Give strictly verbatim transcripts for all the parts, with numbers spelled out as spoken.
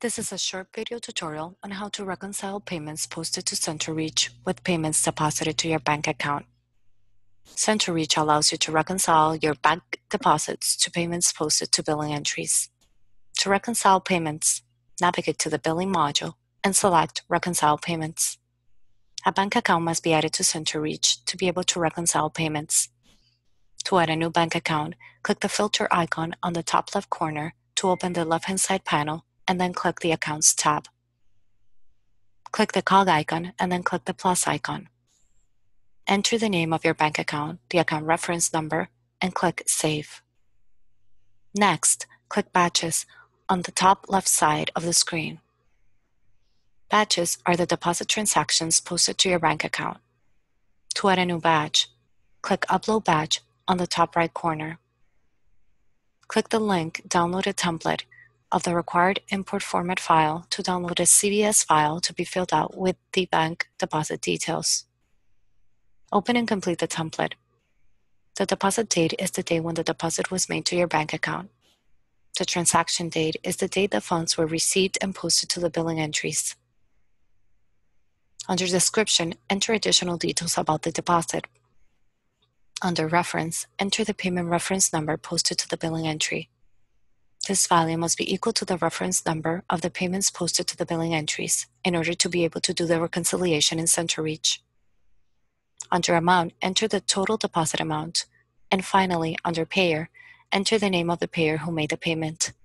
This is a short video tutorial on how to reconcile payments posted to CentralReach with payments deposited to your bank account. CentralReach allows you to reconcile your bank deposits to payments posted to billing entries. To reconcile payments, navigate to the Billing module and select Reconcile Payments. A bank account must be added to CentralReach to be able to reconcile payments. To add a new bank account, click the filter icon on the top left corner to open the left-hand side panel and then click the Accounts tab. Click the cog icon and then click the plus icon. Enter the name of your bank account, the account reference number, and click Save. Next, click Batches on the top left side of the screen. Batches are the deposit transactions posted to your bank account. To add a new batch, click Upload Batch on the top right corner. Click the link Download a template of the required import format file to download a C V S file to be filled out with the bank deposit details. Open and complete the template. The deposit date is the date when the deposit was made to your bank account. The transaction date is the date the funds were received and posted to the billing entries. Under Description, enter additional details about the deposit. Under Reference, enter the payment reference number posted to the billing entry. This value must be equal to the reference number of the payments posted to the billing entries in order to be able to do the reconciliation in CentralReach. Under Amount, enter the total deposit amount. And finally, under Payer, enter the name of the payer who made the payment.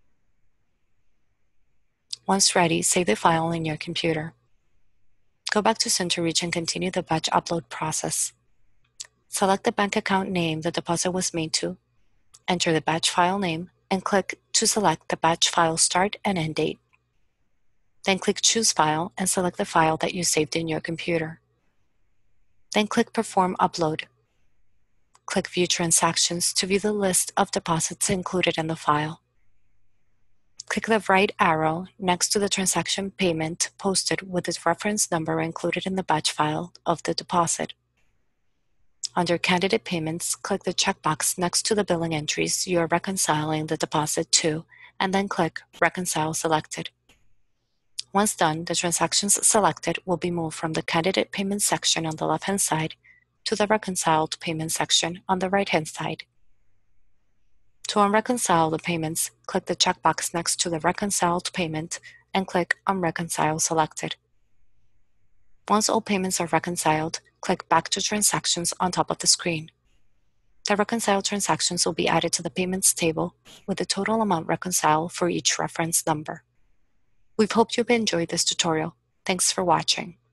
Once ready, save the file in your computer. Go back to CentralReach and continue the batch upload process. Select the bank account name the deposit was made to, enter the batch file name, and click to select the batch file start and end date. Then click Choose File and select the file that you saved in your computer. Then click Perform Upload. Click View Transactions to view the list of deposits included in the file. Click the right arrow next to the transaction payment posted with its reference number included in the batch file of the deposit. Under Candidate Payments, click the checkbox next to the billing entries you are reconciling the deposit to, and then click Reconcile Selected. Once done, the transactions selected will be moved from the Candidate Payments section on the left-hand side to the Reconciled Payments section on the right-hand side. To unreconcile the payments, click the checkbox next to the Reconciled Payment and click Unreconcile Selected. Once all payments are reconciled, click Back to Transactions on top of the screen. The reconciled transactions will be added to the Payments table with the total amount reconciled for each reference number. We hope you've enjoyed this tutorial. Thanks for watching.